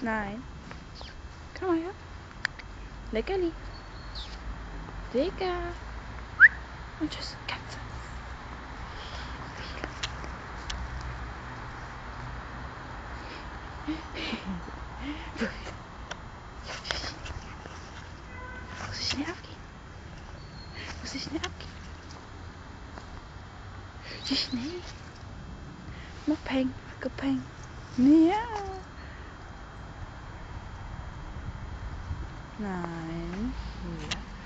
Nein. Komm mal her. Leckerli. Digga. Und tschüss, Katze. Muss ich schnell abgehen? Muss ich schnell abgehen? Wie schnell? Noch Peng, gepeng. Ja. Nein. Ja.